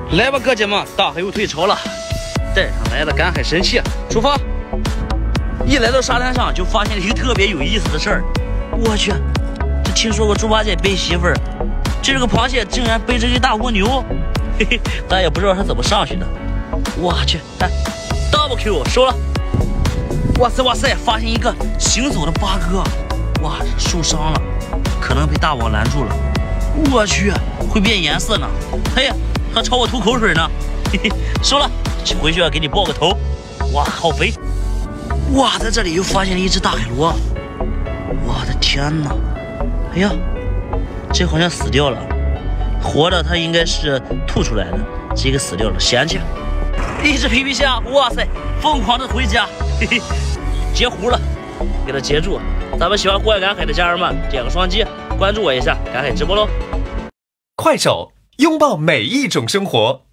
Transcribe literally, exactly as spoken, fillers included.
来吧，哥姐们，大海又退潮了，带上来了赶海神器，出发！一来到沙滩上，就发现了一个特别有意思的事儿。我去，这听说过猪八戒背媳妇儿，这个螃蟹竟然背着一大蜗牛，嘿嘿，咱也不知道他怎么上去的。我去，哎 ，double Q 收了。哇塞哇塞，发现一个行走的八哥，哇，受伤了，可能被大网拦住了。我去，会变颜色呢。嘿，他朝我吐口水呢。嘿嘿，收了，回去要给你抱个头。哇，好肥！哇，在这里又发现了一只大海螺。我的天哪！哎呀，这好像死掉了，活的它应该是吐出来的，这个死掉了，嫌弃。一只皮皮虾，哇塞，疯狂的回家，嘿嘿，截胡了，给它截住。咱们喜欢户外赶海的家人们，点个双击，关注我一下，赶海直播喽！ 快手，拥抱每一种生活。